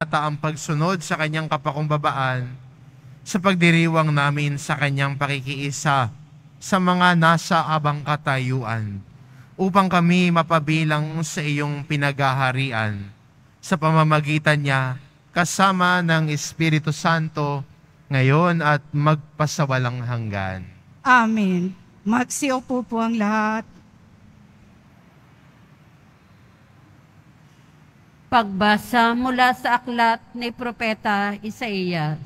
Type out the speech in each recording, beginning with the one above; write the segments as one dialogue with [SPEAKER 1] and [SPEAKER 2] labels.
[SPEAKER 1] kataang pagsunod sa kanyang kapakumbabaan sa pagdiriwang namin sa kanyang pakikiisa sa mga nasa abang katayuan, upang kami mapabilang sa iyong pinaghaharian sa pamamagitan niya kasama ng Espiritu Santo ngayon at magpasawalang hanggan.
[SPEAKER 2] Amen. Magsiupo po ang lahat.
[SPEAKER 3] Pagbasa mula sa aklat ni Propeta Isaías.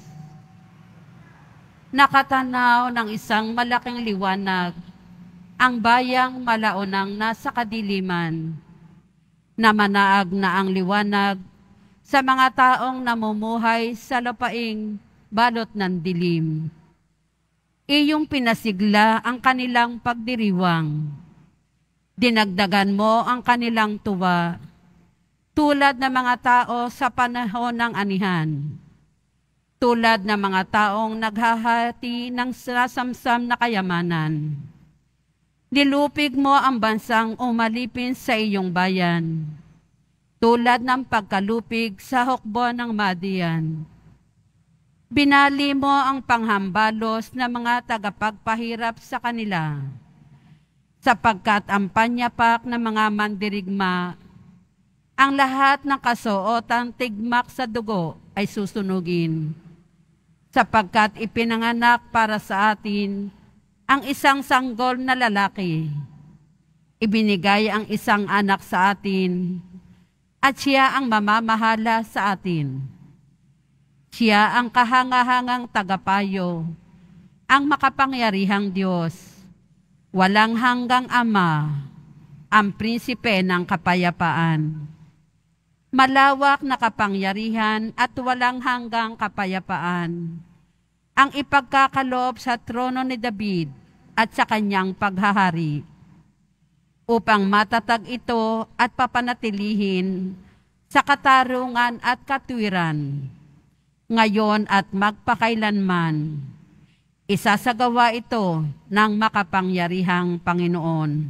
[SPEAKER 3] Nakatanaw ng isang malaking liwanag, ang bayang malaunang nasa kadiliman. Namanaag na ang liwanag sa mga taong namumuhay sa lupaing balot ng dilim. Iyong pinasigla ang kanilang pagdiriwang. Dinagdagan mo ang kanilang tuwa, tulad ng mga tao sa panahon ng anihan. Tulad ng mga taong naghahati ng sasamsam na kayamanan. Nilupig mo ang bansang umalipin sa iyong bayan, tulad ng pagkalupig sa hukbo ng Madian. Binali mo ang panghambalos ng mga tagapagpahirap sa kanila, sapagkat ang panyapak ng mga mandirigma, ang lahat ng kasuotang tigmak sa dugo ay susunugin, sapagkat ipinanganak para sa atin ang isang sanggol na lalaki. Ibinigay ang isang anak sa atin, at siya ang mamamahala sa atin. Siya ang kahangahangang tagapayo, ang makapangyarihang Diyos, walang hanggang Ama, ang prinsipe ng kapayapaan. Malawak na kapangyarihan at walang hanggang kapayapaan ang ipagkakaloob sa trono ni David at sa kanyang paghahari, upang matatag ito at papanatilihin sa katarungan at katwiran, ngayon at magpakailanman. Isasagawa ito ng makapangyarihang Panginoon.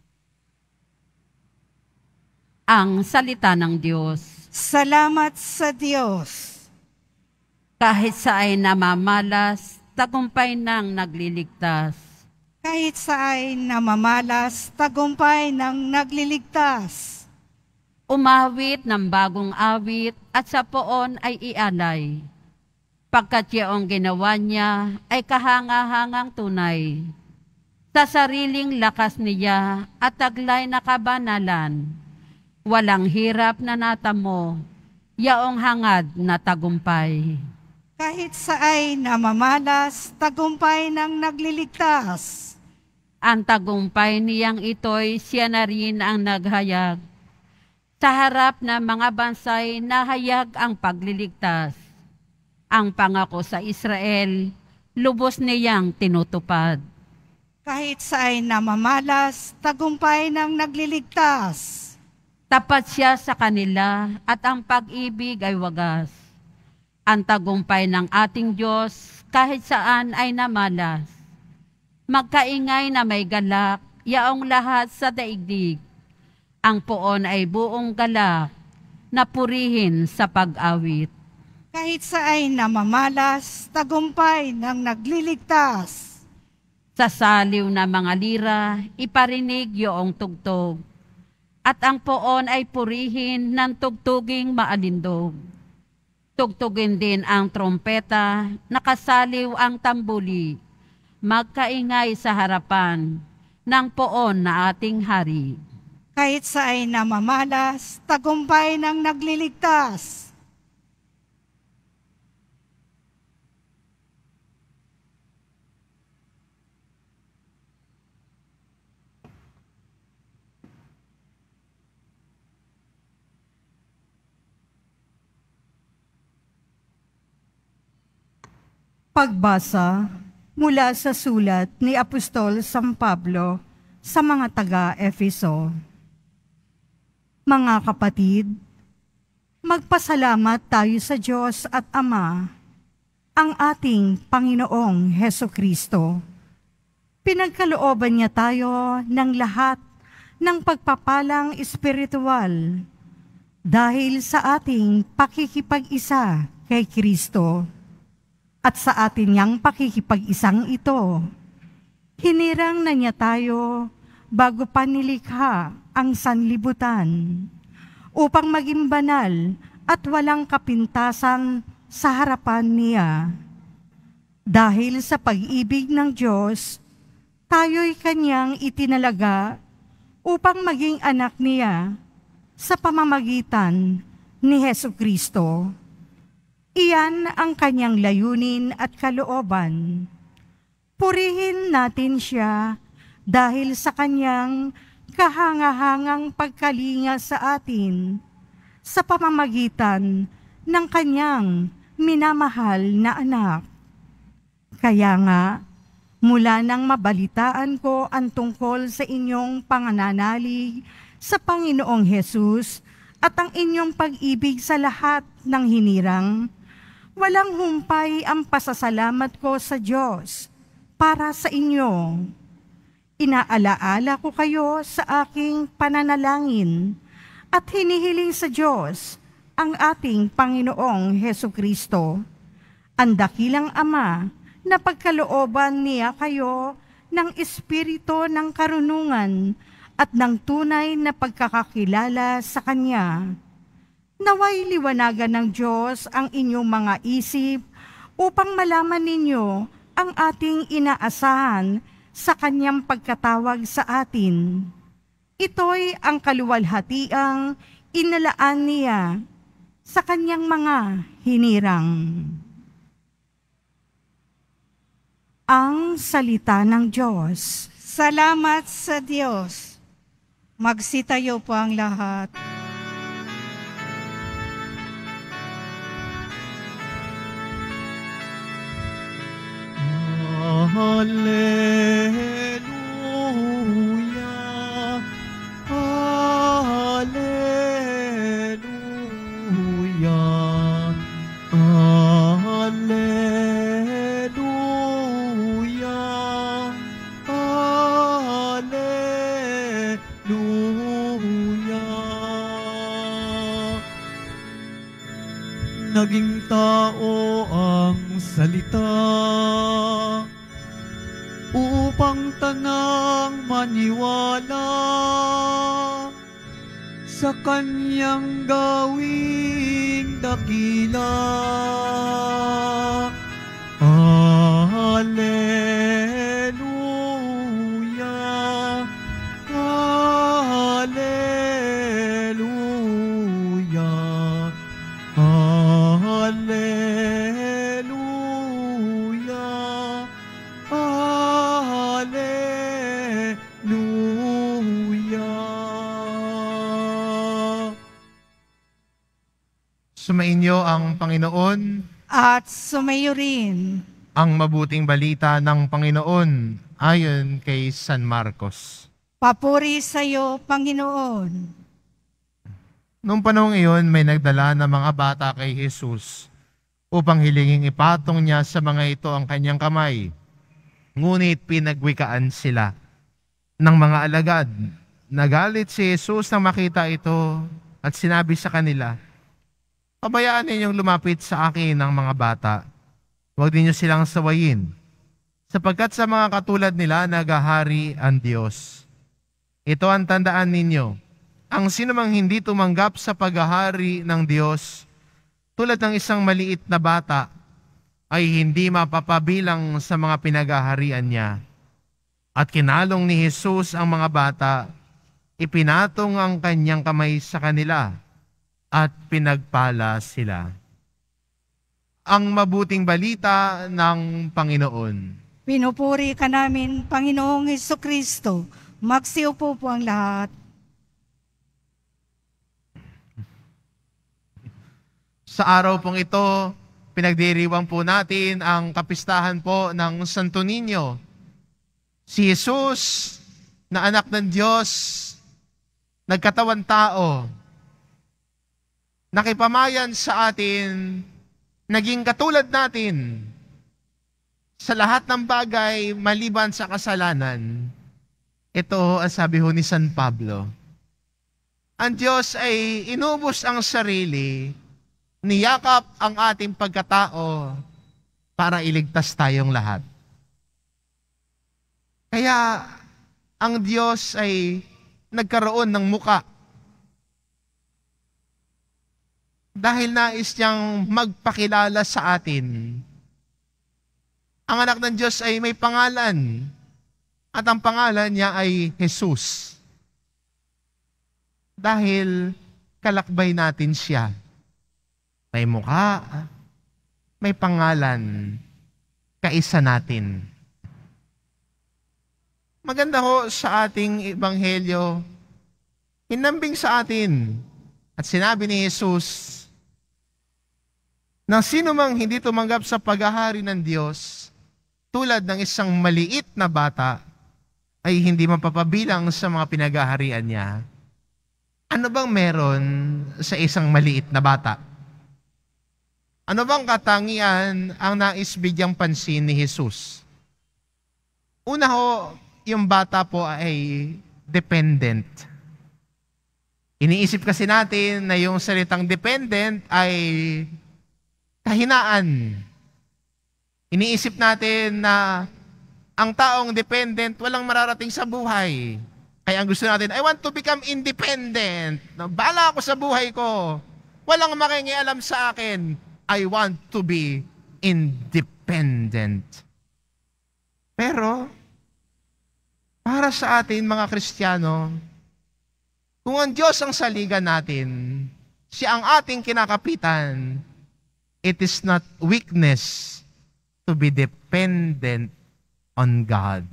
[SPEAKER 3] Ang salita ng Diyos.
[SPEAKER 2] Salamat sa Diyos.
[SPEAKER 3] Kahit saan namamalas, tagumpay ng nagliligtas.
[SPEAKER 2] Kahit saan namamalas, tagumpay ng nagliligtas.
[SPEAKER 3] Umawit ng bagong awit at sa poon ay ialay. Pagkat yaong ginawa niya ay kahangahangang tunay. Sa sariling lakas niya at taglay na kabanalan, walang hirap na natamo, yaong hangad na tagumpay.
[SPEAKER 2] Kahit saan namamalas, tagumpay ng nagliligtas.
[SPEAKER 3] Ang tagumpay niyang ito'y siya na rin ang naghayag. Sa harap ng mga bansay, nahayag ang pagliligtas. Ang pangako sa Israel, lubos niyang tinutupad.
[SPEAKER 2] Kahit saan namamalas, tagumpay ng nagliligtas.
[SPEAKER 3] Tapat siya sa kanila at ang pag-ibig ay wagas. Ang tagumpay ng ating Diyos kahit saan ay namalas. Magkaingay na may galak, yaong lahat sa daigdig. Ang poon ay buong galak, na purihin sa pag-awit.
[SPEAKER 2] Kahit saan namamalas, tagumpay ng nagliligtas.
[SPEAKER 3] Sa saliw na mga lira, iparinig yoong tugtog. At ang poon ay purihin ng tugtuging maalindog. Tugtugin din ang trompeta, nakasaliw ang tambuli, magkaingay sa harapan ng poon na ating hari.
[SPEAKER 2] Kahit saan namamalas, tagumpay ng nagliligtas. Pagbasa mula sa sulat ni Apostol San Pablo sa mga taga-Efeso. Mga kapatid, magpasalamat tayo sa Diyos at Ama, ang ating Panginoong Hesukristo. Pinagkalooban niya tayo ng lahat ng pagpapalang espiritual dahil sa ating pakikipag-isa kay Kristo at sa atin niyang pakikipag-isang ito, hinirang na niya tayo bago pa nilikha ang sanlibutan upang maging banal at walang kapintasan sa harapan niya. Dahil sa pag-ibig ng Diyos, tayo'y kanyang itinalaga upang maging anak niya sa pamamagitan ni Hesukristo. Iyan ang kanyang layunin at kalooban. Purihin natin siya dahil sa kanyang kahangahangang pagkalinga sa atin sa pamamagitan ng kanyang minamahal na anak. Kaya nga, mula nang mabalitaan ko ang tungkol sa inyong pangananalig sa Panginoong Hesus at ang inyong pag-ibig sa lahat ng hinirang, walang humpay ang pasasalamat ko sa Diyos para sa inyo. Inaalaala ko kayo sa aking pananalangin at hinihiling sa Diyos ang ating Panginoong Hesukristo, ang dakilang Ama, na pagkalooban niya kayo ng espiritu ng karunungan at ng tunay na pagkakakilala sa Kanya. Naway liwanagan ng Diyos ang inyong mga isip upang malaman ninyo ang ating inaasahan sa Kanyang pagkatawag sa atin. Ito'y ang kaluwalhatiang inalaan niya sa Kanyang mga hinirang. Ang salita ng Diyos.
[SPEAKER 4] Salamat sa Diyos. Magsitayo po ang lahat.
[SPEAKER 5] Hallelujah, Hallelujah, Hallelujah, Hallelujah. Naging tao ang salita upang tanang maniwala sa Kanyang gawing dakila. Hallelujah, Hallelujah, Hallelujah, Hallelujah.
[SPEAKER 1] Sumainyo ang Panginoon.
[SPEAKER 4] At sumayo rin.
[SPEAKER 1] Ang mabuting balita ng Panginoon ayon kay San Marcos.
[SPEAKER 4] Papuri sa iyo, Panginoon.
[SPEAKER 1] Noong panahong iyon, may nagdala ng mga bata kay Jesus upang hilinging ipatong niya sa mga ito ang kanyang kamay. Ngunit pinagwikaan sila ng mga alagad. Nagalit si Jesus nang makita ito at sinabi sa kanila, "Pabayaan ninyong lumapit sa akin ang mga bata. Huwag ninyo silang sawayin, sapagkat sa mga katulad nila nagahari ang Diyos. Ito ang tandaan ninyo, ang sinumang hindi tumanggap sa paghahari ng Diyos, tulad ng isang maliit na bata, ay hindi mapapabilang sa mga pinagaharian niya." At kinalong ni Jesus ang mga bata, ipinatong ang kanyang kamay sa kanila, at pinagpala sila. Ang mabuting balita ng Panginoon.
[SPEAKER 4] Pinupuri ka namin, Panginoong Hesukristo. Magsiupo po ang lahat.
[SPEAKER 1] Sa araw pong ito, pinagdiriwang po natin ang kapistahan po ng Santo Niño. Si Jesus, na anak ng Diyos, nagkatawan tao, nakipamayan sa atin, naging katulad natin sa lahat ng bagay maliban sa kasalanan. Ito ang sabi ho ni San Pablo, Ang Diyos ay inubos ang sarili, niyakap ang ating pagkatao para iligtas tayong lahat. Kaya ang Diyos ay nagkaroon ng muka dahil nais niyang magpakilala sa atin. Ang anak ng Diyos ay may pangalan at ang pangalan niya ay Jesus. Dahil kalakbay natin siya. May mukha, may pangalan, kaisa natin. Maganda ho sa ating ebanghelyo, hinambing sa atin at sinabi ni Jesus na sino mang hindi tumanggap sa paghahari ng Diyos tulad ng isang maliit na bata ay hindi mapapabilang sa mga pinaghaharian niya. Ano bang meron sa isang maliit na bata? Ano bang katangian ang nais bigyang pansin ni Jesus? Una ho, yung bata po ay dependent. Iniisip kasi natin na yung salitang dependent ay kahinaan. Iniisip natin na ang taong dependent walang mararating sa buhay. Kaya ang gusto natin, I want to become independent. Bahala ako sa buhay ko. Walang makikialam sa akin. I want to be independent. Pero, para sa atin mga Kristiyano, kung ang Diyos ang saligan natin, siya ang ating kinakapitan, it is not weakness to be dependent on God.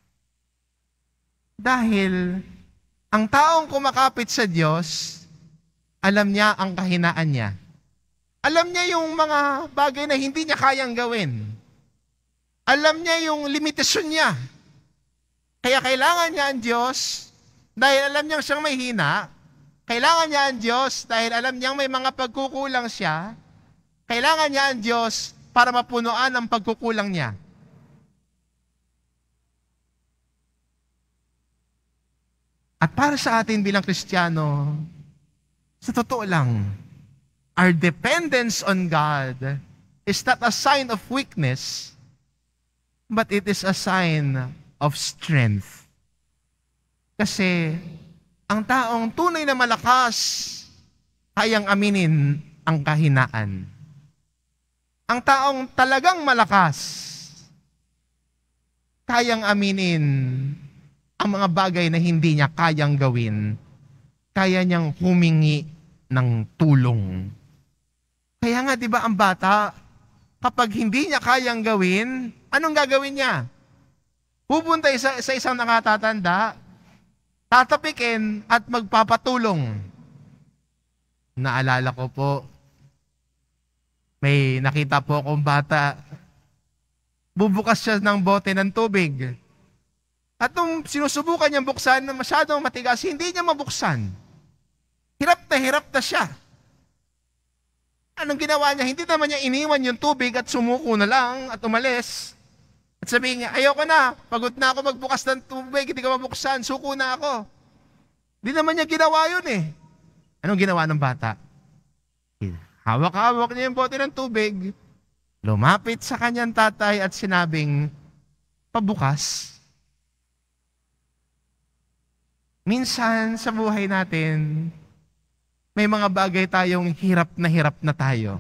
[SPEAKER 1] Dahil ang taong kumakapit sa Diyos, alam niya ang kahinaan niya. Alam niya yung mga bagay na hindi niya kayang gawin. Alam niya yung limitasyon niya. Kaya kailangan niya ang Diyos dahil alam niyang siyang may hina. Kailangan niya ang Diyos dahil alam niyang may mga pagkukulang siya. Kailangan niya ang Diyos para mapunuan ang pagkukulang niya. At para sa atin bilang Kristiyano, sa totoo lang, our dependence on God is not a sign of weakness, but it is a sign of strength. Kasi ang taong tunay na malakas, kayang aminin ang kahinaan. Ang taong talagang malakas, kayang aminin ang mga bagay na hindi niya kayang gawin. Kaya niyang humingi ng tulong. Kaya nga, di ba, ang bata, kapag hindi niya kayang gawin, anong gagawin niya? Pupunta sa isang nakatatanda, tatapikin at magpapatulong. Naalala ko po, may nakita po akong bata, bubukas siya ng bote ng tubig. At nung sinusubukan niyang buksan na masyadong matigas, hindi niya mabuksan. Hirap na siya. Anong ginawa niya? Hindi naman niya iniwan yung tubig at sumuko na lang at umalis. At sabihin niya, ayoko na, pagod na ako magbukas ng tubig, hindi ka mabuksan, suko na ako. Hindi naman niya ginawa yun eh. Anong ginawa ng bata? Hawak-hawak niya yung bote ng tubig, lumapit sa kanyang tatay at sinabing, pabukas. Minsan sa buhay natin, may mga bagay tayong hirap na tayo.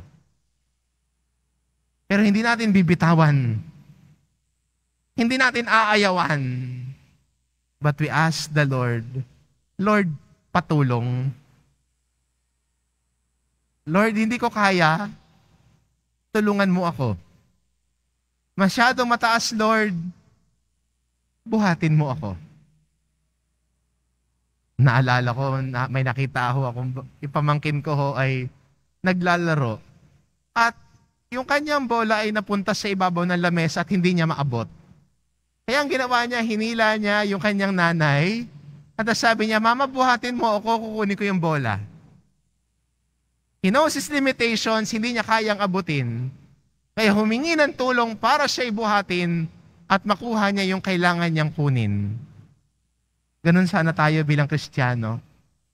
[SPEAKER 1] Pero hindi natin bibitawan. Hindi natin aayawan. But we ask the Lord, Lord, patulong. Lord, hindi ko kaya. Tulungan mo ako. Masyadong mataas, Lord. Buhatin mo ako. Naalala ko, may nakita akong ipamangkin ko ho ay naglalaro. At yung kanyang bola ay napunta sa ibabaw ng lamesa at hindi niya maabot. Kaya ang ginawa niya, hinila niya yung kanyang nanay at sabi niya, Mama, buhatin mo ako, kukunin ko yung bola. He knows his limitations, hindi niya kayang abutin. Kaya humingi ng tulong para siya ibuhatin at makuha niya yung kailangan niyang kunin. Ganun sana tayo bilang Kristiyano.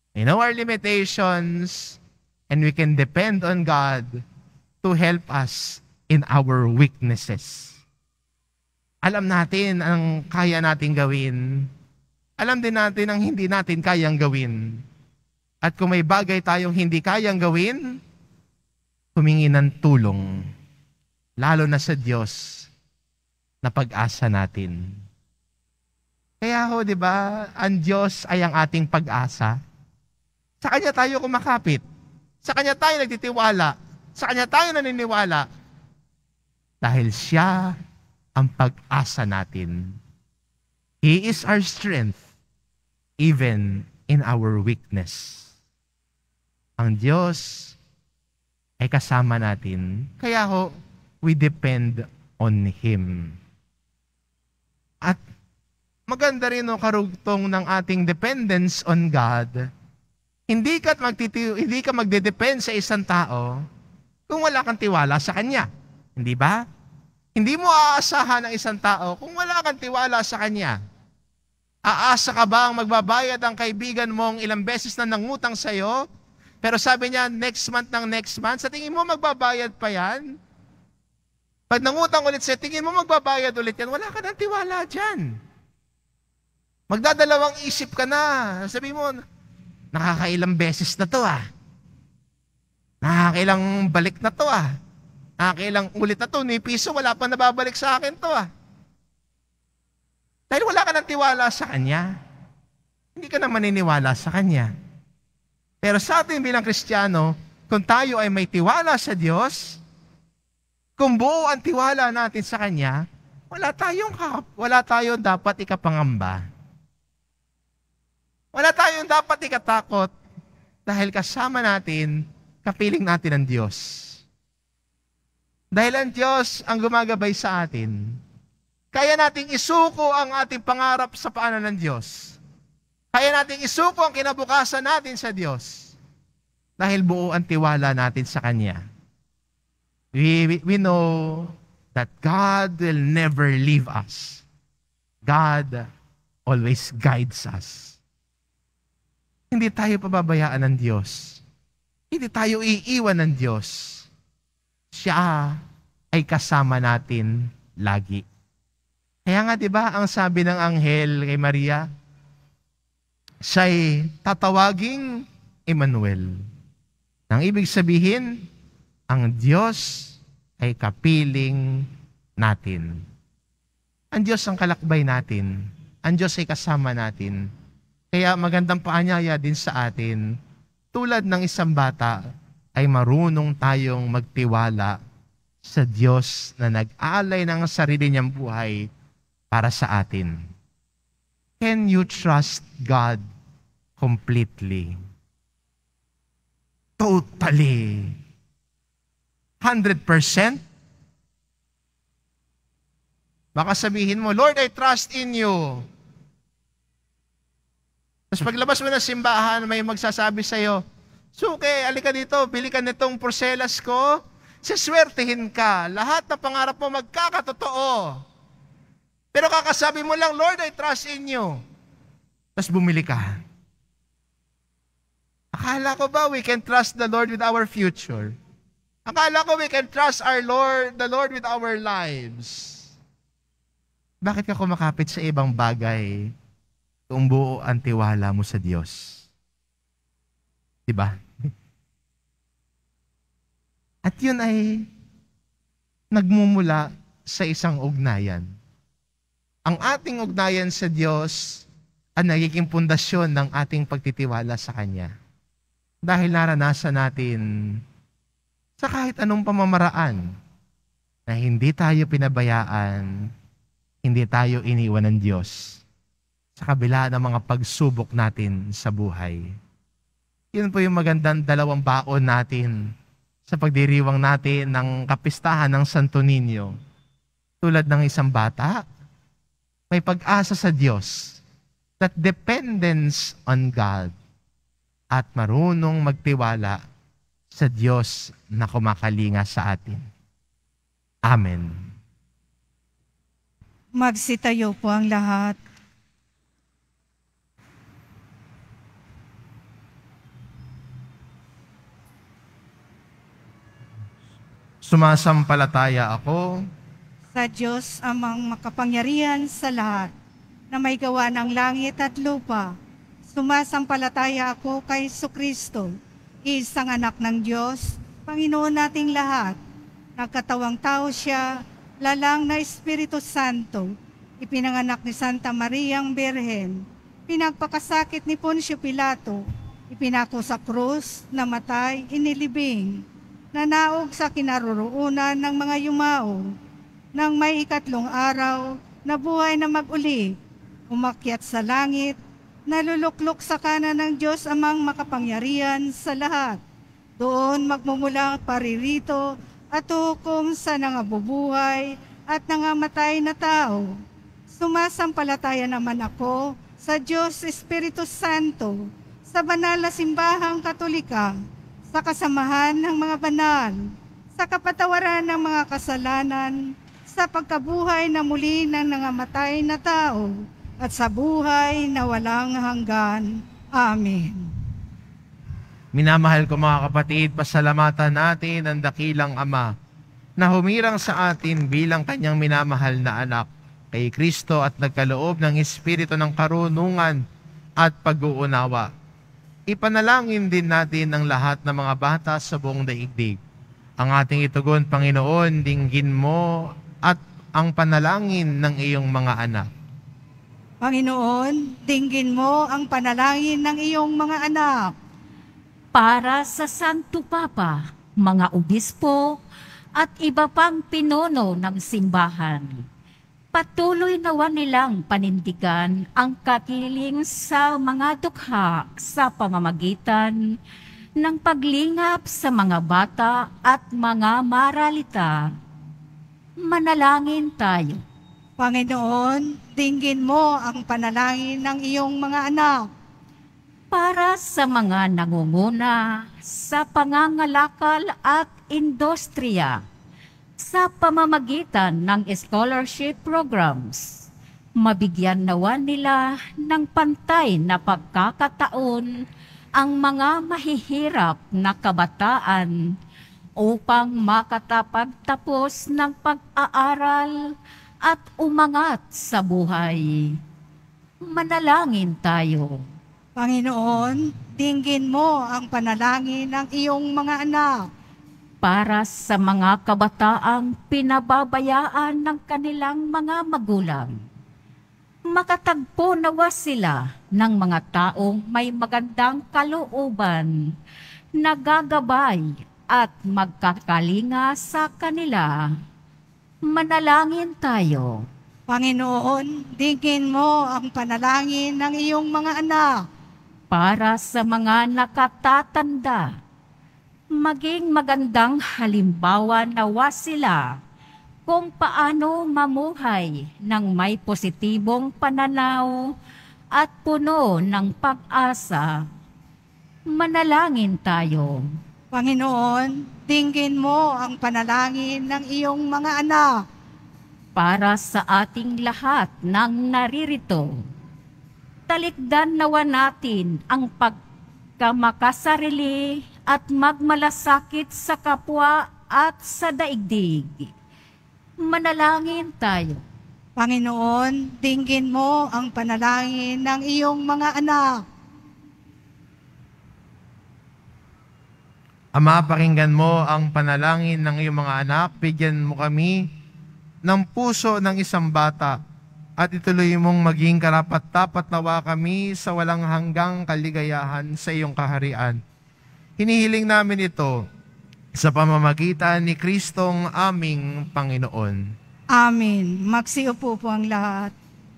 [SPEAKER 1] We know our limitations, and we can depend on God to help us in our weaknesses. Alam natin ang kaya natin gawin. Alam din natin ang hindi natin kayang gawin. At kung may bagay tayong hindi kayang gawin, humingi ng tulong, lalo na sa Diyos na pag-asa natin. Kaya ho, di ba, ang Diyos ay ang ating pag-asa. Sa Kanya tayo kumakapit. Sa Kanya tayo nagtitiwala. Sa Kanya tayo naniniwala. Dahil Siya ang pag-asa natin. He is our strength, even in our weakness. Ang Diyos ay kasama natin. Kaya ho, we depend on Him. At maganda rin o karugtong ng ating dependence on God. Hindi ka magdedepend sa isang tao kung wala kang tiwala sa Kanya. Hindi ba? Hindi mo aasahan ng isang tao kung wala kang tiwala sa Kanya. Aasa ka ba ang magbabayad ang kaibigan mong ilang beses na nangutang sa'yo? Pero sabi niya, next month, sa tingin mo magbabayad pa yan? Pag nangutang ulit sa tingin mo magbabayad ulit yan, wala ka ng tiwala dyan. Magdadalawang isip ka na. Sabi mo, nakakailang beses na to ah. Nakakailang balik na to ah. Nakakailang ulit na to, ni piso, wala pa nababalik sa akin to ah. Dahil wala ka ng tiwala sa Kanya. Hindi ka na maniniwala sa Kanya. Pero sa atin bilang Kristiyano, kung tayo ay may tiwala sa Diyos, kung buo ang tiwala natin sa Kanya, wala tayong dapat ikapangamba. Wala tayong dapat ikatakot dahil kasama natin, kapiling natin ang Diyos. Dahil ang Diyos ang gumagabay sa atin, kaya nating isuko ang ating pangarap sa paanan ng Diyos. Kaya nating isuko ang kinabukasan natin sa Diyos dahil buo ang tiwala natin sa Kanya. We know that God will never leave us. God always guides us. Hindi tayo pababayaan ng Diyos. Hindi tayo iiwan ng Diyos. Siya ay kasama natin lagi. Kaya nga 'di ba ang sabi ng anghel kay Maria, siya'y tatawaging Emmanuel. Nang ibig sabihin, ang Diyos ay kapiling natin. Ang Diyos ang kalakbay natin. Ang Diyos ay kasama natin. Kaya magandang paanyaya din sa atin, tulad ng isang bata, ay marunong tayong magtiwala sa Diyos na nag-alay ng sarili niyang buhay para sa atin. Can you trust God completely? Totally. 100%? Baka sabihin mo, Lord, I trust in you. Tapos paglabas mo ng simbahan, may magsasabi sa'yo, Suke, alika dito, bili ka nitong porselas ko, siswertehin ka, lahat na pangarap mo magkakatotoo. Pero kakasabi mo lang, Lord, I trust in you. Tapos bumili ka. Akala ko ba we can trust the Lord with our future? Akala ko we can trust the Lord with our lives. Bakit ka kumakapit sa ibang bagay kung buo ang tiwala mo sa Diyos? Diba? At yun ay nagmumula sa isang ugnayan. Ang ating ugnayan sa Diyos ang nagiging pundasyon ng ating pagtitiwala sa Kanya. Dahil naranasan natin sa kahit anong pamamaraan na hindi tayo pinabayaan, hindi tayo iniwan ng Diyos sa kabila ng mga pagsubok natin sa buhay. Yun po yung magandang dalawang baon natin sa pagdiriwang natin ng kapistahan ng Santo Niño. Tulad ng isang bata, may pag-asa sa Diyos, that dependence on God, at marunong magtiwala sa Diyos na kumakalinga sa atin. Amen.
[SPEAKER 4] Magsitayo po ang lahat.
[SPEAKER 1] Sumasampalataya ako
[SPEAKER 4] Sa Diyos amang makapangyarihan sa lahat, na may gawa ng langit at lupa. Sumasampalataya ako kay Jesucristo, isang anak ng Diyos, Panginoon nating lahat. Nagkatawang tao siya, lalang na Espiritu Santo, ipinanganak ni Santa Mariang Birhen, pinagpakasakit ni Poncio Pilato, ipinako sa krus, namatay, inilibing, nanaog sa kinaroroonan ng mga yumao, nang may ikatlong araw, nabuhay na mag-uli, umakyat sa langit, naluluklok sa kanan ng Diyos amang makapangyarihan sa lahat. Doon magmumula paririto at hukom sa nangabubuhay at nangamatay na tao. Sumasampalataya naman ako sa Diyos Espiritu Santo, sa banal na simbahang Katolika, sa kasamahan ng mga banal, sa kapatawaran ng mga kasalanan, sa pagkabuhay na muli ng nangamatay na tao, at sa buhay na walang hanggan. Amen.
[SPEAKER 1] Minamahal ko mga kapatid, pasalamatan natin ang dakilang Ama na humirang sa atin bilang kanyang minamahal na anak kay Kristo at nagkaloob ng Espiritu ng karunungan at pag-uunawa. Ipanalangin din natin ang lahat ng mga bata sa buong daigdig. Ang ating itugon, Panginoon, dinggin mo at ang panalangin ng iyong mga anak.
[SPEAKER 4] Panginoon, dinggin mo ang panalangin ng iyong mga anak.
[SPEAKER 6] Para sa Santo Papa, mga obispo, at iba pang pinuno ng simbahan. Patuloy nawa nilang panindigan ang kakiling sa mga dukha sa pamamagitan ng paglingap sa mga bata at mga maralita. Manalangin tayo.
[SPEAKER 4] Panginoon, dinggin mo ang panalangin ng iyong mga anak.
[SPEAKER 6] Para sa mga nangunguna sa pangangalakal at industriya sa pamamagitan ng scholarship programs, mabigyan nawa nila ng pantay na pagkakataon ang mga mahihirap na kabataan upang makatapagtapos ng pag-aaral at umangat sa buhay. Manalangin tayo.
[SPEAKER 4] Panginoon, dinggin mo ang panalangin ng iyong mga anak.
[SPEAKER 6] Para sa mga kabataang pinababayaan ng kanilang mga magulang, makatagpo nawa sila ng mga taong may magandang kalooban, nagagabay at magkakalinga sa kanila. Manalangin tayo.
[SPEAKER 4] Panginoon, dinggin mo ang panalangin ng iyong mga anak.
[SPEAKER 6] Para sa mga nakatatanda, maging magandang halimbawa nawa sila kung paano mamuhay ng may positibong pananaw at puno ng pag-asa. Manalangin tayo.
[SPEAKER 4] Panginoon, dinggin mo ang panalangin ng iyong mga anak.
[SPEAKER 6] Para sa ating lahat ng naririto, talikdan nawa natin ang pagkamakasarili at magmalasakit sa kapwa at sa daigdig. Manalangin tayo.
[SPEAKER 4] Panginoon, dinggin mo ang panalangin ng iyong mga anak.
[SPEAKER 1] Ama, pakinggan mo ang panalangin ng iyong mga anak. Bigyan mo kami ng puso ng isang bata at ituloy mong maging karapat-dapat nawa kami sa walang hanggang kaligayahan sa iyong kaharian. Hinihiling namin ito sa pamamagitan ni Kristong aming Panginoon.
[SPEAKER 4] Amen. Magsiupo po ang lahat.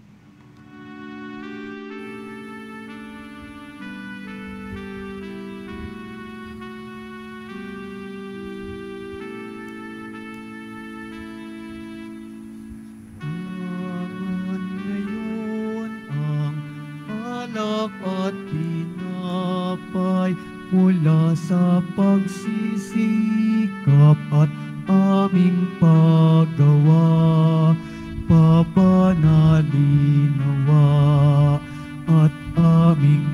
[SPEAKER 5] At tinapay mula sa pagsisikap at aming paggawa, papanalin nawa at aming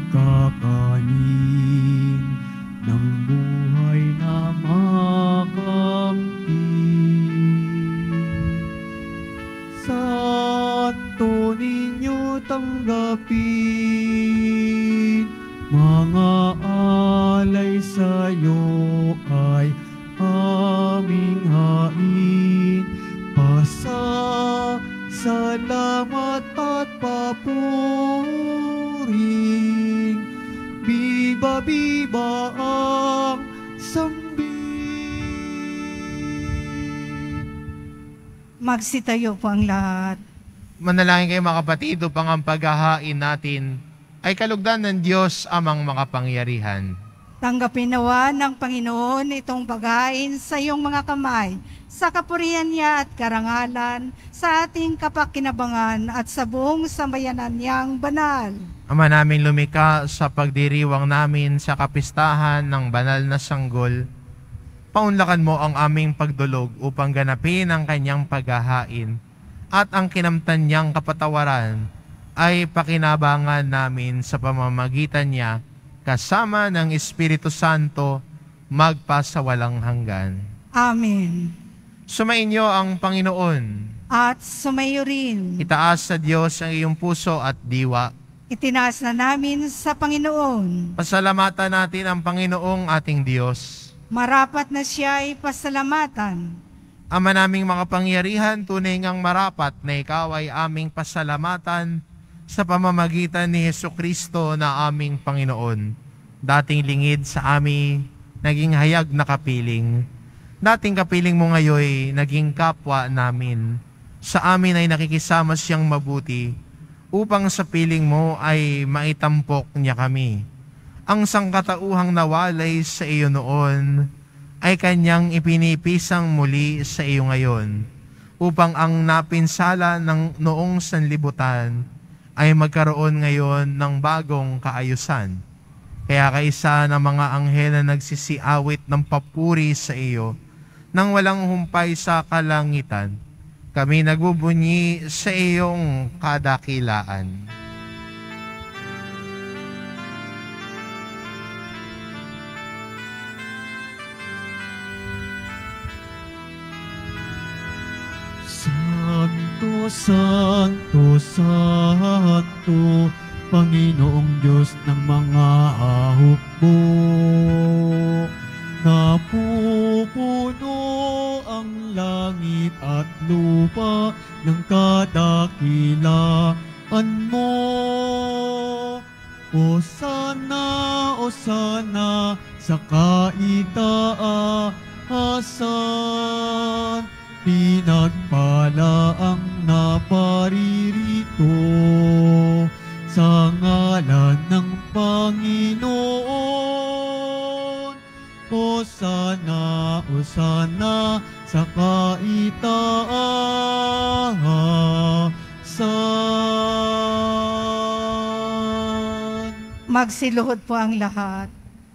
[SPEAKER 5] kakanin ng buhay na makamtin. tanggapin. Mga alay sa'yo ay aming hain. Pasasalamat at papuring. Biba-biba ang sambi.
[SPEAKER 4] Magsitayo po ang lahat.
[SPEAKER 1] Manalangin kayo mga kapatid upang ang paghahain natin ay kalugdan ng Diyos amang makapangyarihan.
[SPEAKER 4] Tanggapin nawa ng Panginoon itong paghain sa iyong mga kamay, sa kapurihan niya at karangalan, sa ating kapakinabangan at sa buong sambayanan niyang banal.
[SPEAKER 1] Ama namin lumika, sa pagdiriwang namin sa kapistahan ng banal na sanggol, paunlakan mo ang aming pagdulog upang ganapin ang kanyang paghahain at ang kinamtan niyang kapatawaran ay pakinabangan namin sa pamamagitan niya kasama ng Espiritu Santo magpasawalang hanggan.
[SPEAKER 4] Amen.
[SPEAKER 1] Sumainyo ang Panginoon.
[SPEAKER 4] At sumayo rin.
[SPEAKER 1] Itaas sa Diyos ang iyong puso at diwa.
[SPEAKER 4] Itinaas na namin sa Panginoon.
[SPEAKER 1] Pasalamatan natin ang Panginoong ating Diyos.
[SPEAKER 4] Marapat na siya ay pasalamatan.
[SPEAKER 1] Ama naming makapangyarihan, tunay ngang marapat na ikaw ay aming pasalamatan sa pamamagitan ni Hesukristo na aming Panginoon. Dating lingid sa amin, naging hayag na kapiling. Dating kapiling mo ngayon, naging kapwa namin. Sa amin ay nakikisama siyang mabuti, upang sa piling mo ay maitampok niya kami. Ang sangkatauhang nawalay sa iyo noon, ay kanyang ipinipisang muli sa iyo ngayon, upang ang napinsala ng noong sanlibutan ay magkaroon ngayon ng bagong kaayusan. Kaya kaisa ng mga anghel na nagsisiawit ng papuri sa iyo, nang walang humpay sa kalangitan, kami nagbubunyi sa iyong kadakilaan.
[SPEAKER 5] Santo, Santo, Santo, Panginoong Diyos ng mga hukbo. Napupuno ang langit at lupa ng kadakilaan mo. Osana, Osana sa kaitaasan. Pinagpala ang naparirito sa ngalan ng Panginoon. Osana, Osana sa kaitaasan.
[SPEAKER 4] Magsiluhod po ang lahat.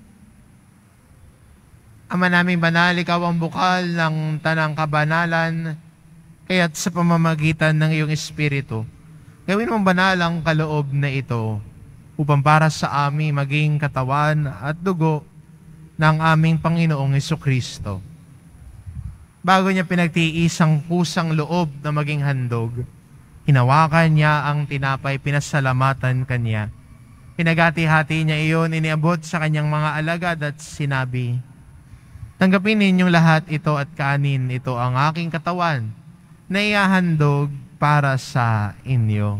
[SPEAKER 1] Ama naming banal, ikaw ang bukal ng tanang kabanalan, kaya't sa pamamagitan ng iyong Espiritu, gawin mong banal ang kaloob na ito, upang para sa amin maging katawan at dugo ng aming Panginoong Hesukristo. Bago niya pinagtiis ang kusang loob na maging handog, hinawakan niya ang tinapay, pinasalamatan kanya. Pinagati-hati niya iyon, iniabot sa kanyang mga alagad at sinabi, "Tanggapin ninyong lahat ito at kanin, ito ang aking katawan na ihahandog para sa inyo."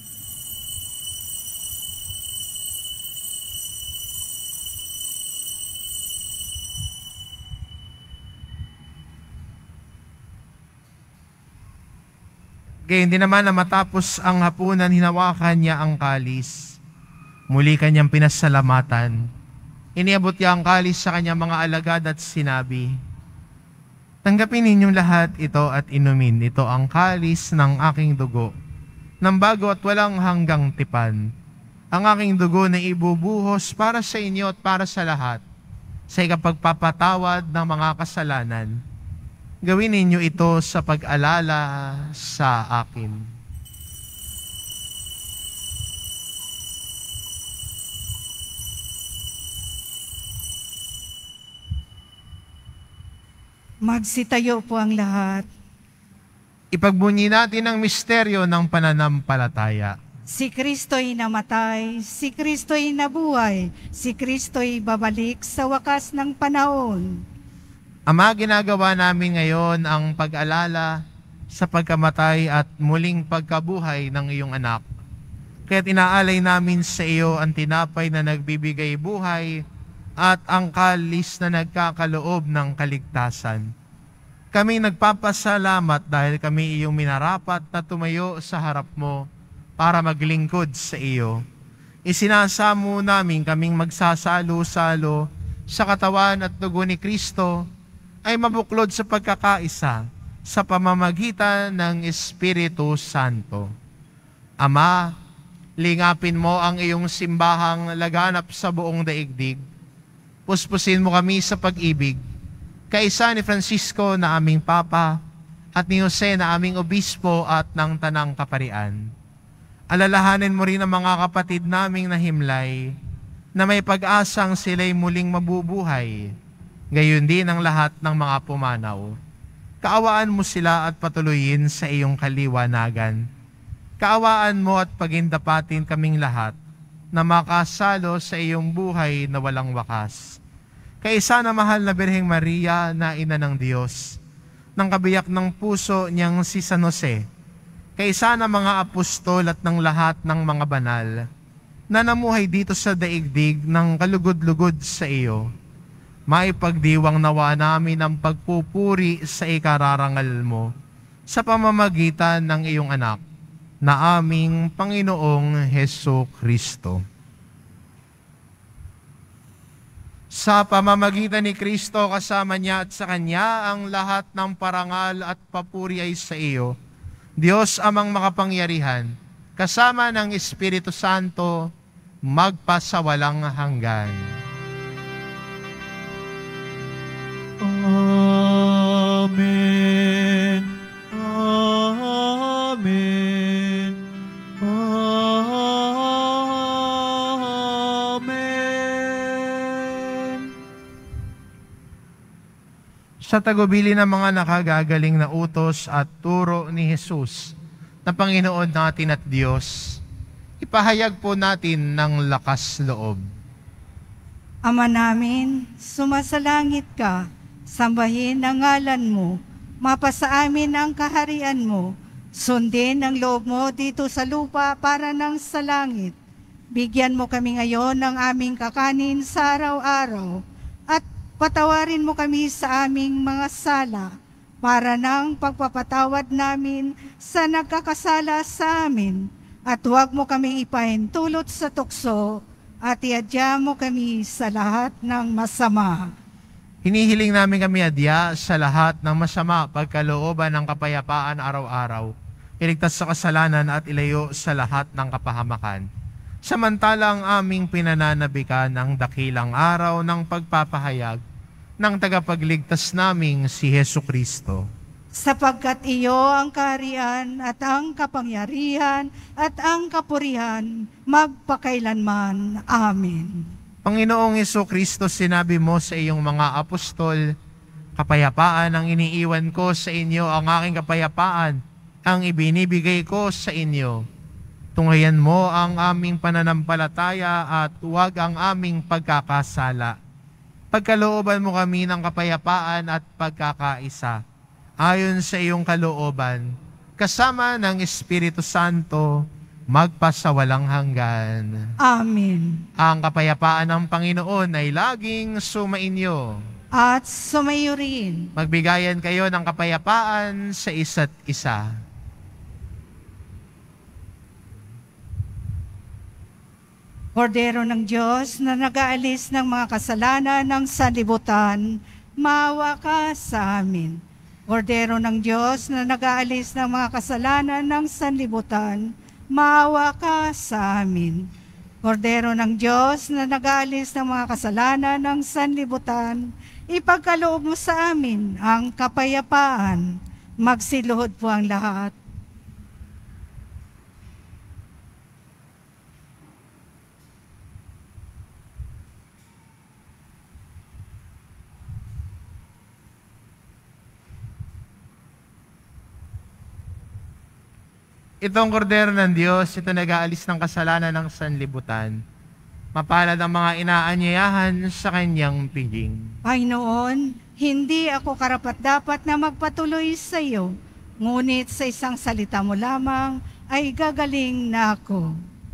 [SPEAKER 1] Gayon din naman na matapos ang hapunan, hinawakan niya ang kalis. Muli kanyang pinasalamatan. Iniabot niya ang kalis sa kanyang mga alagad at sinabi, "Tanggapin ninyong lahat ito at inumin. Ito ang kalis ng aking dugo, ng bago at walang hanggang tipan. Ang aking dugo na ibubuhos para sa inyo at para sa lahat, sa ikapagpapatawad ng mga kasalanan. Gawin ninyo ito sa pag-alala sa akin."
[SPEAKER 4] Magsitayo po ang lahat.
[SPEAKER 1] Ipagbunyi natin ang misteryo ng pananampalataya.
[SPEAKER 4] Si Kristo'y namatay, si Kristo'y nabuhay, si Kristo'y babalik sa wakas ng panahon.
[SPEAKER 1] Ama, ginagawa namin ngayon ang pag-alala sa pagkamatay at muling pagkabuhay ng iyong anak. Kaya't inaalay namin sa iyo ang tinapay na nagbibigay buhay at ang kalis na nagkakaloob ng kaligtasan. Kami nagpapasalamat dahil kami iyong minarapat na tumayo sa harap mo para maglingkod sa iyo. Isinasamo namin kaming magsasalo-salo sa katawan at dugo ni Kristo ay mabuklod sa pagkakaisa sa pamamagitan ng Espiritu Santo. Ama, lingapin mo ang iyong simbahang laganap sa buong daigdig. Puspusin mo kami sa pag-ibig, kaisa ni Francisco na aming Papa at ni Jose na aming Obispo at ng Tanang Kaparian. Alalahanin mo rin ang mga kapatid naming nahimlay na may pag-asang sila'y muling mabubuhay, gayon din ang lahat ng mga pumanaw. Kaawaan mo sila at patuloyin sa iyong kaliwanagan. Kaawaan mo at pagindapatin kaming lahat na makasalo sa iyong buhay na walang wakas. Kaisa na mahal na Birheng Maria na Ina ng Diyos, ng kabiyak ng puso niyang si San Jose, kaisa na mga apostol at ng lahat ng mga banal na namuhay dito sa daigdig ng kalugod-lugod sa iyo, maipagdiwang nawa namin ang pagpupuri sa ikararangal mo sa pamamagitan ng iyong anak na aming Panginoong Heso Kristo. Sa pamamagitan ni Kristo, kasama niya at sa Kanya ang lahat ng parangal at papuri ay sa iyo, Diyos amang makapangyarihan, kasama ng Espiritu Santo, magpasawalang hanggan.
[SPEAKER 5] Amen. Amen. Amen.
[SPEAKER 1] Sa tagubili ng mga nakagagaling na utos at turo ni Jesus na Panginoon natin at Diyos, ipahayag po natin ng lakas loob.
[SPEAKER 4] Ama namin, sumasalangit ka, sambahin ang ngalan mo, mapasa amin ang kaharian mo, sundin ang loob mo dito sa lupa para nang sa langit. Bigyan mo kami ngayon ng aming kakanin sa araw-araw at patawarin mo kami sa aming mga sala para nang pagpapatawad namin sa nagkakasala sa amin. At huwag mo kaming ipahintulot sa tukso at iadya mo kami sa lahat ng masama.
[SPEAKER 1] Hinihiling namin kami adya sa lahat ng masama pagkalooban ng kapayapaan araw-araw, iligtas sa kasalanan at ilayo sa lahat ng kapahamakan. Samantalang aming pinananabikan ang dakilang araw ng pagpapahayag ng tagapagligtas naming si Heso Kristo.
[SPEAKER 4] Sapagkat iyo ang kaharian at ang kapangyarihan at ang kapurihan magpakailanman. Amen.
[SPEAKER 1] Panginoong Heso Kristo, sinabi mo sa iyong mga apostol, kapayapaan ang iniiwan ko sa inyo, ang aking kapayapaan ang ibinibigay ko sa inyo. Tunghayan mo ang aming pananampalataya at huwag ang aming pagkakasala. Pagkalooban mo kami ng kapayapaan at pagkakaisa, ayon sa iyong kalooban, kasama ng Espiritu Santo, magpasawalang hanggan.
[SPEAKER 4] Amen.
[SPEAKER 1] Ang kapayapaan ng Panginoon ay laging sumainyo.
[SPEAKER 4] At sumayo rin.
[SPEAKER 1] Magbigayan kayo ng kapayapaan sa isa't isa.
[SPEAKER 4] Kordero ng Diyos na nag-aalis ng mga kasalanan ng sanlibutan, maawa ka sa amin. Kordero ng Diyos na nag-aalis ng mga kasalanan ng sanlibutan, maawa ka sa amin. Kordero ng Diyos na nag-aalis ng mga kasalanan ng sanlibutan, ipagkaloob mo sa amin ang kapayapaan. Magsiluhod po ang lahat.
[SPEAKER 1] Itong kordero ng Diyos, ito nag-aalis ng kasalanan ng sanlibutan. Mapalad ang mga inaanyayahan sa kanyang piging.
[SPEAKER 4] Panginoon, hindi ako karapat-dapat na magpatuloy sa iyo, ngunit sa isang salita mo lamang ay gagaling na ako.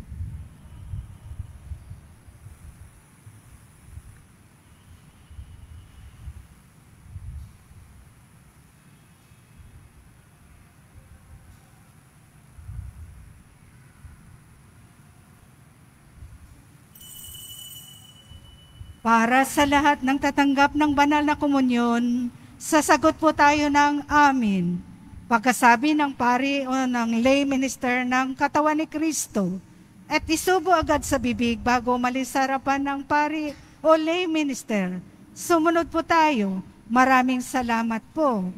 [SPEAKER 4] Para sa lahat ng tatanggap ng banal na komunyon, sasagot po tayo ng amin. Pagkasabi ng pari o ng lay minister ng katawan ni Kristo, at isubo agad sa bibig bago umalis sa harapan ng pari o lay minister. Sumunod po tayo. Maraming salamat po.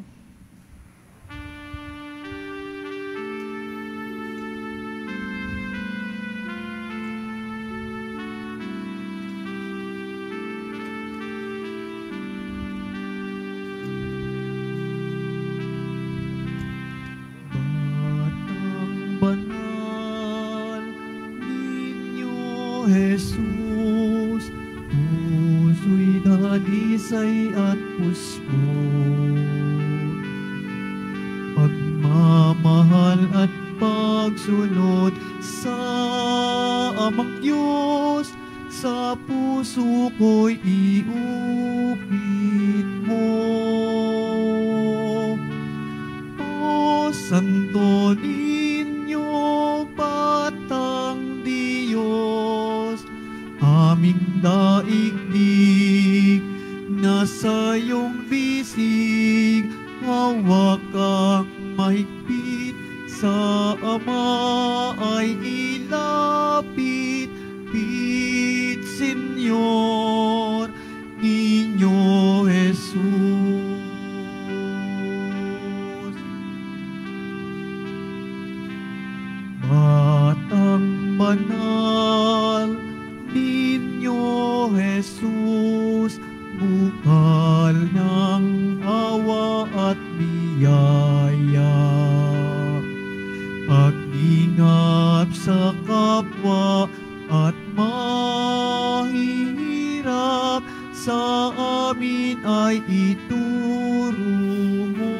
[SPEAKER 5] Banal ninyo, Jesus, puso'y dalisay at puspon, pagmamahal at pagsunod sa Amang Diyos, sa puso ko'y iupit mo. O Santo Niño, Batang Diyos, aming daigdig, nasa iyong bisig, hawak kang mahigpit, sa Ama ay ilapit, pit, Senyor, Niño Jesus. Batang banal, Niño Jesus, bukal ng awa at biyaya, pag-ingap sa kapwa at mahihirap, sa amin ay ituro mo.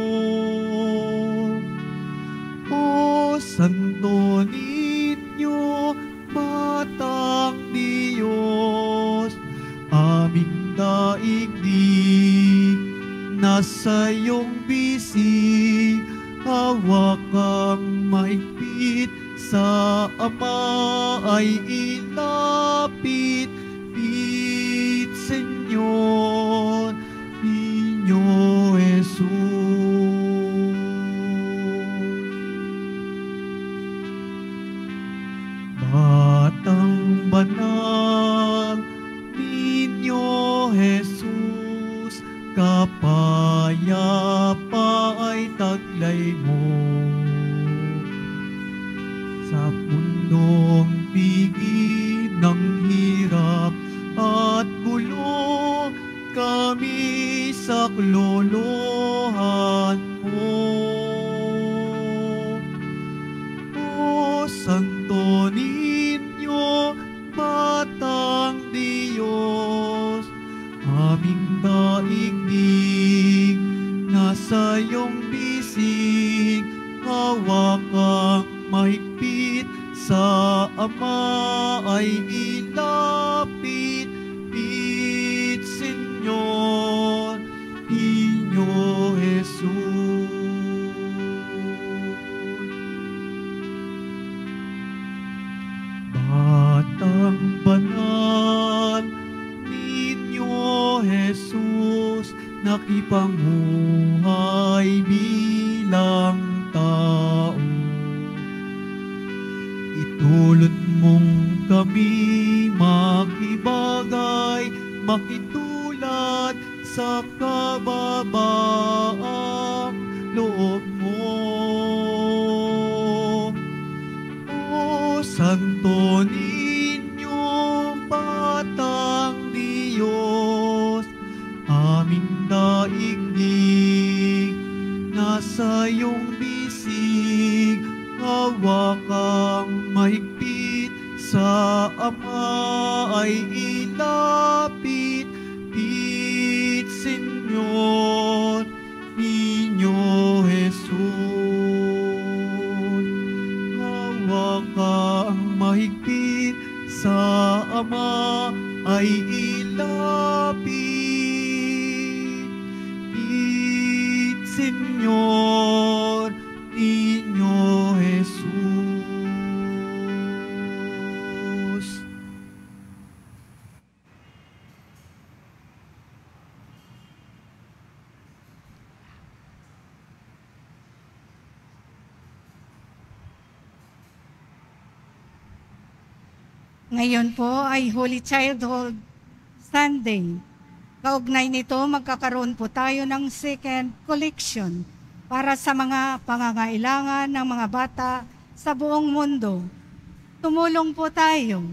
[SPEAKER 5] O Santo Niño, Batang Diyos, aming daigdig, nasa iyong bisig, hawak kang mahigpit, sa Ama ay ilapit, pit, Senyor, Niño Jesus. Batang banal, Niño Jesus, kapayapa ay taglay mo. Sa pundong piging ng hirap at gulo, kami saklolohan mo. O Santo Niño, Batang Diyos, aming daigdig, nasa iyong bisig, hawak kang mahigpit, sa Ama ay ilapit, pit, Senyor, Niño Jesus. Batang banal, Niño Jesus, nakipanguhay bilang tao. Itulot mong kami makibagay, makitulad sa kababaang loob mo. O Santo Niño, Batang Diyos, aming daigdig, nasa iyong bisig, hawakang mahigpit sa Ama ay ilapit, pit Senyor, Niño Jesus. Hawakang mahigpit sa Ama ay ilapit, pit Senyor, Niño Jesus.
[SPEAKER 4] Ngayon po ay Holy Childhood Sunday. Kaugnay nito, magkakaroon po tayo ng second collection para sa mga pangangailangan ng mga bata sa buong mundo. Tumulong po tayo.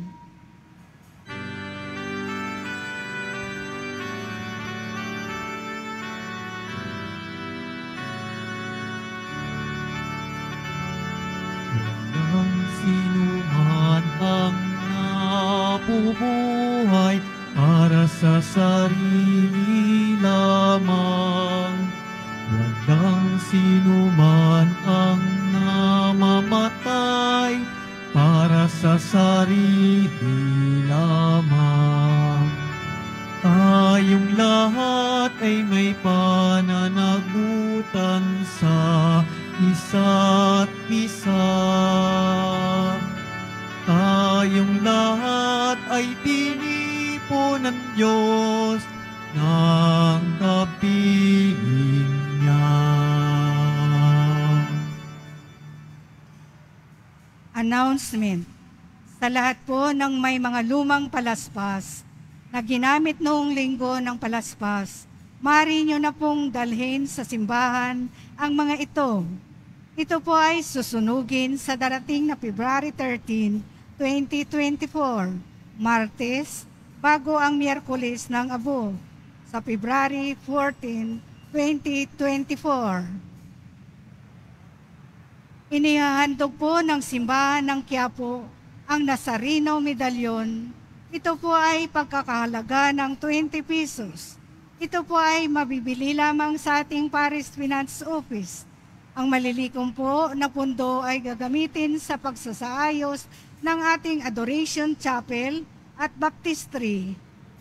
[SPEAKER 5] Walang sinuman ang nabubuhay para sa sarili lamang. Walang sinuman ang namamatay para sa sarili lamang. Tayong lahat ay may pananagutan sa isa't isa. Tayong lahat ay tinipo ng Diyos ng kapiling niya.
[SPEAKER 4] Announcement. Sa lahat po ng may mga lumang palaspas na ginamit noong linggo ng palaspas, maaari nyo na pong dalhin sa simbahan ang mga ito. Ito po ay susunugin sa darating na February 13, 2024, Martes, bago ang Miyerkules ng Abo, sa February 14, 2024. Inihahandog po ng simbahan ng Quiapo ang Nazareno Medalyon. Ito po ay pagkakahalaga ng 20 pesos. Ito po ay mabibili lamang sa ating Parish Finance Office. Ang malilikom po na pundo ay gagamitin sa pagsasaayos ng ating Adoration Chapel at Baptistry.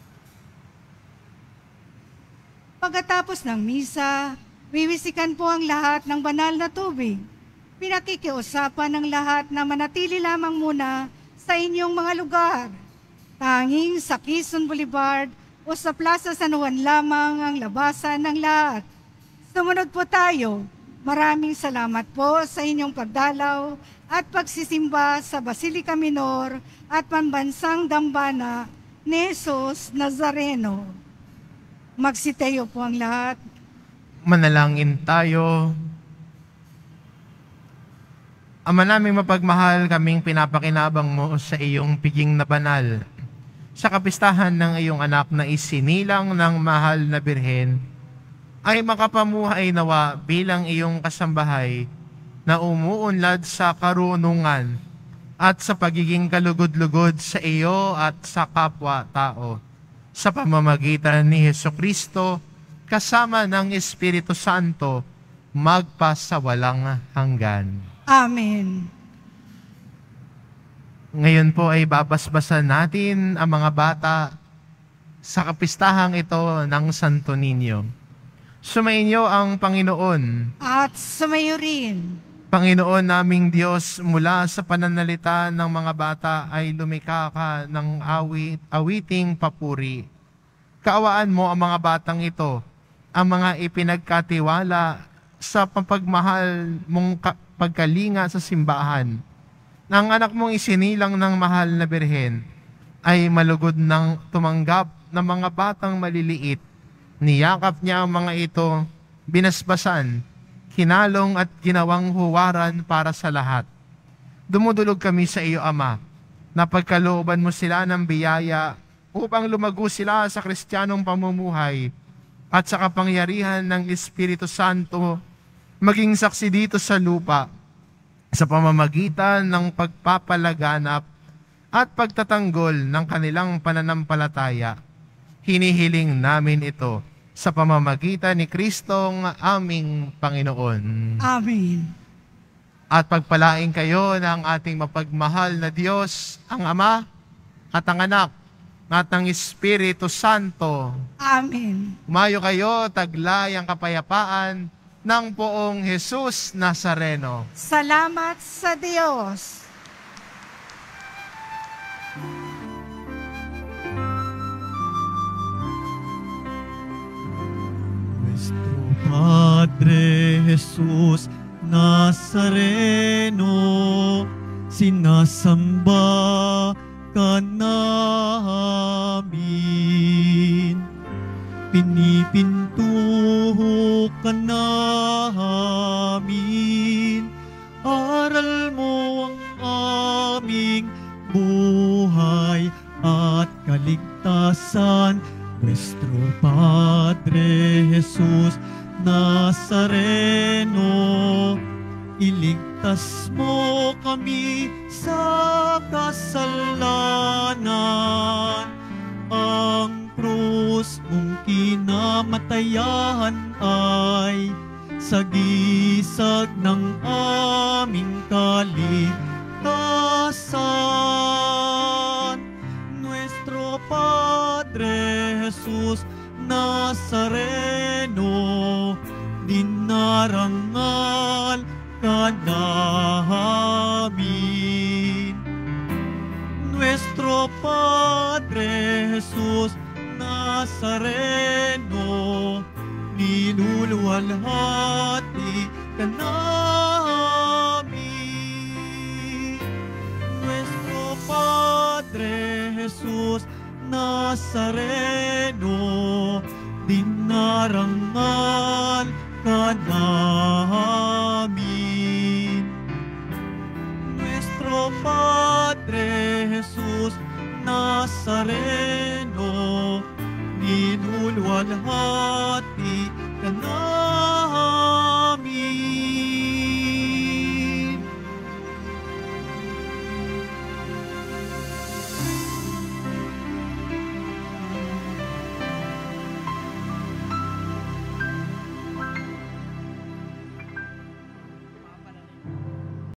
[SPEAKER 4] Pagkatapos ng misa, wiwisikan po ang lahat ng banal na tubig. Pinakikiusapan ng lahat na manatili lamang muna sa inyong mga lugar. Tanging sa Quezon Boulevard o sa Plaza San Juan lamang ang labasan ng lahat. Sumunod po tayo. Maraming salamat po sa inyong pagdalaw at pagsisimba sa Basilica Minor at Pambansang Dambana ni Jesus Nazareno. Magsitayo po ang lahat.
[SPEAKER 1] Manalangin tayo. Ama naming mapagmahal, kaming pinapakinabang mo sa iyong piging na banal. Sa kapistahan ng iyong anak na isinilang ng mahal na birhen, ay makapamuhay nawa bilang iyong kasambahay na umuunlad sa karunungan at sa pagiging kalugod-lugod sa iyo at sa kapwa-tao. Sa pamamagitan ni Hesukristo, kasama ng Espiritu Santo, magpasawalang hanggan.
[SPEAKER 4] Amen.
[SPEAKER 1] Ngayon po ay babasbasan natin ang mga bata sa kapistahang ito ng Santo Niño. Sumainyo ang Panginoon.
[SPEAKER 4] At sumayo rin.
[SPEAKER 1] Panginoon naming Diyos, mula sa pananalita ng mga bata ay lumikha ka ng awiting papuri. Kaawaan mo ang mga batang ito, ang mga ipinagkatiwala sa pagmamahal mong pagkalinga sa simbahan. Nang anak mong isinilang ng mahal na birhen ay malugod ng tumanggap ng mga batang maliliit. Niyakap niya ang mga ito, binasbasan, kinalong at ginawang huwaran para sa lahat. Dumudulog kami sa iyo, Ama, na pagkalooban mo sila ng biyaya upang lumago sila sa kristyanong pamumuhay at sa kapangyarihan ng Espiritu Santo, maging saksi dito sa lupa sa pamamagitan ng pagpapalaganap at pagtatanggol ng kanilang pananampalataya. Hinihiling namin ito sa pamamagitan ni Kristong aming Panginoon.
[SPEAKER 4] Amen.
[SPEAKER 1] At pagpalain kayo ng ating mapagmahal na Diyos, ang Ama at ang Anak at ang Espiritu Santo.
[SPEAKER 4] Amen.
[SPEAKER 1] Umayo kayo, taglay ang kapayapaan ng Poong Jesus Nazareno.
[SPEAKER 4] Salamat sa Diyos.
[SPEAKER 5] Nuestro Padre Jesus Nazareno, sinasamba ka namin. Pinipintuho ka namin. Aral mo ang aming buhay at kaligtasan. Nuestro Padre Jesus Nazareno, iligtas mo kami sa kasalanan. Ang krus mong kinamatayan ay sagisag ng aming kaligtasan. Nuestro Padre Jesus Nazareno, dinarangal ka namin. Nuestro Padre Jesus Nazareno, niluluwalhati ka namin. Nuestro Padre Jesus Nazareno, dinarangal ka namin. Nuestro Padre Jesus Nazareno, niluluwalhati